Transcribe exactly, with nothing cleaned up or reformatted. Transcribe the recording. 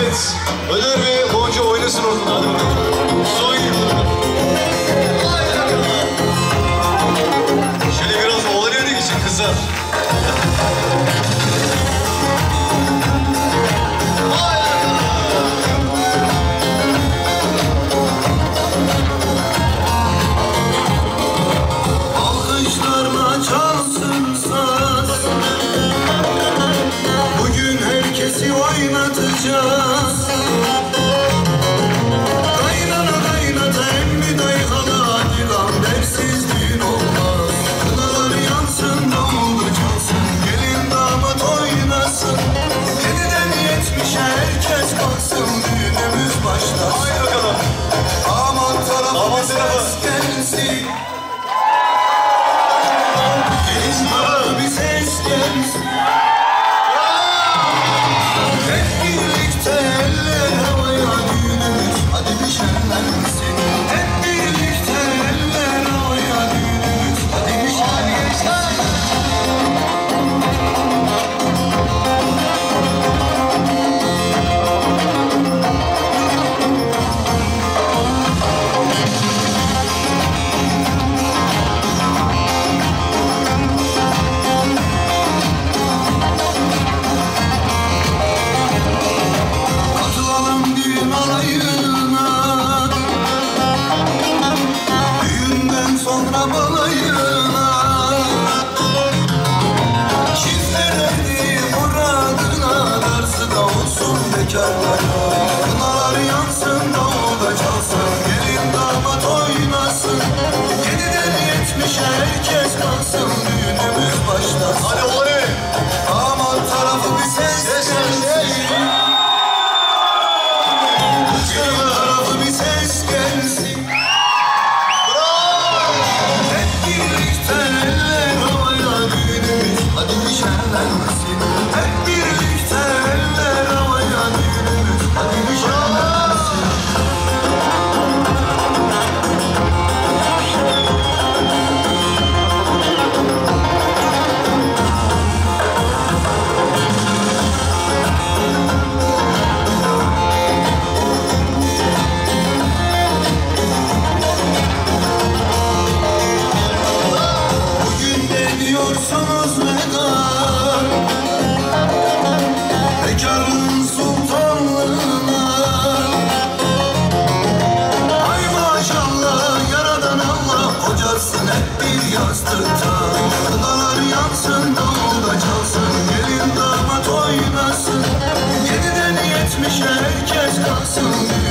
Evet. Öner ve Gonca oynasın orada. Hadi bakalım. Son yıl. Şöyle biraz oğlan evine geçin kızlar. Alkışlarla çalsın saz. Bugün herkesi oynatacağız. Kaynana kaynata emmi dayı hala hadi gambersiz düğün olmaz. Kınalar yansın davulda çalsın. Gelin damat oynasın. Yediden yetmişe herkes kalksın. Düğünümüz başlasın. Haydi bakalım. Aman tarafı Aman ses tarafı. gelsin. Gelin tarafı bir ses gelsin. Hep birlikte eller havaya düğünümüz hadi bir şenlensin. Hep birlikte eller havaya düğünümüz hadi bir şenlensin. Katılalım düğün alayına, düğünden sonra balayına. Çiftler erdi muradına, darısı da olsun bekarlara. Kınalar yansın davulda çalsın, gelin damat oynasın. Yediden yetmişe herkes kalsın, düğünümüz başlasın. Hadi oğlan evi. Aman tarafı bir ses gelsin. Gelin tarafı bir ses gelsin. Bravo. Hep birlikte eller havaya düğünümüz hadi bir şenlensin. Hep birlikte eller havaya düğünümüz hadi bir şenlensin. Bugün ne diyorsunuz veda? Bekarlığın sultanlığına. Ay maşallah yaradan Allah kocarsın hep bir yastıkta. Kınalar yansın davulda çalsın, gelin damat oynasın. Yediden yetmişe herkes kalsın.